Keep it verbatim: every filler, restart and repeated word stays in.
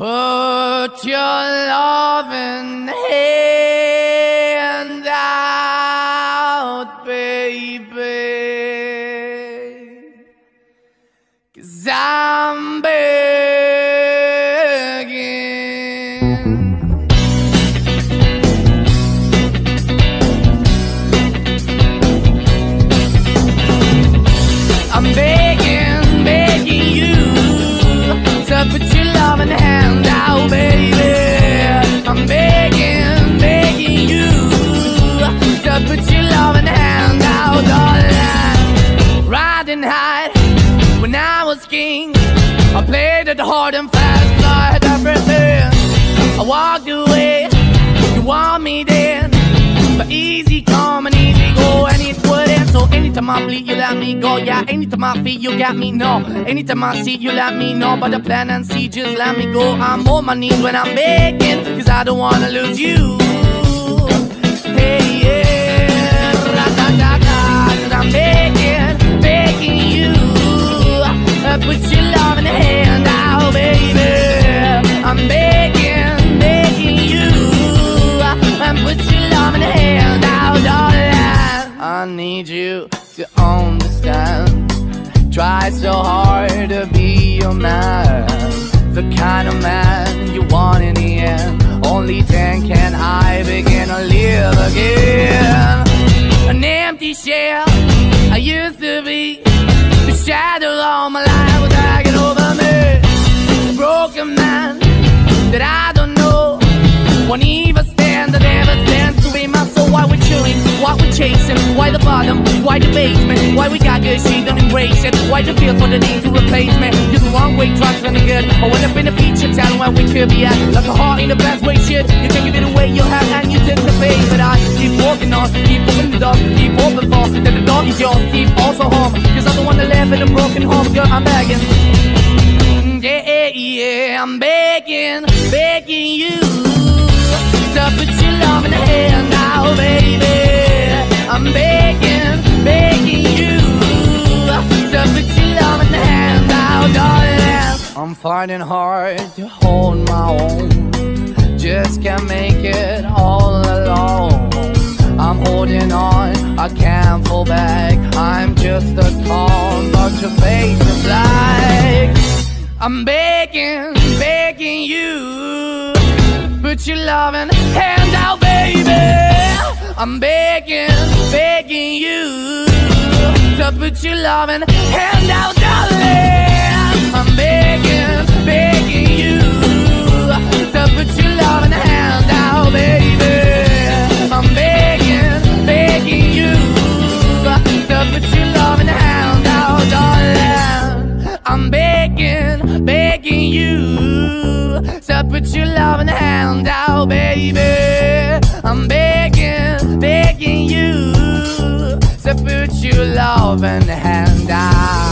Put your loving hand out, baby, 'cause I'm begging. I'm begging, begging you to put your loving hand out, baby. I'm begging, begging you to put your loving hand out, darling. Riding high when I was king, I played it hard and fast, 'cause I had everything. I walked away, you want me then, but easy come and easy go, and it wouldn't. So anytime I bleed, you let me go. Yeah, anytime I feel, you got me, no. Anytime I see, you let me know. But the plan and see, just let me go. I'm on my knees when I'm begging, 'cause I don't wanna lose you. Hey, yeah, ra-da-da-da, 'cause I'm begging, begging you, uh, put your love in the hand out, baby. I'm begging, begging you, uh, and put your love in the hand out, darling. I need you to understand. Try so hard to be your man, the kind of man you want in the end. Only then can I begin to live again. An empty shell I used to be, the shadow all my life was dragging over me. A broken man that I don't know, won't even stand, that never stands to be my soul. Why we're chewing, why we're chasing, why the bottom, why the basement, why we got good, she don't embrace it, why the feel for the need to replace me. You're the wrong way, trying to good, I went up in the feature, telling where we could be at, like a heart in the best way, shit. You can give it away, you have, and you take the bait. But I keep walking on, keep opening the door, keep open for, that the door is yours, keep also home, 'cause I'm the one that live in a broken home, girl, I'm begging. Yeah, yeah, I'm begging, begging you to put your love in the hand now, baby. I'm begging, begging you to put your love in the hand now, darling. I'm finding hard to hold my own, just can't make it all alone. I'm holding on, I can't fall back, I'm just a call, but your face is black. I'm begging, begging you, put your loving hand out, baby. I'm begging, begging you to put your loving hand out, darling. I'm begging, begging you to put your loving hand out, baby. I'm begging, begging you to put your loving hand out, darling. I'm begging, begging you to put your loving hand out, baby. I'm begging, begging you to put your loving hand out.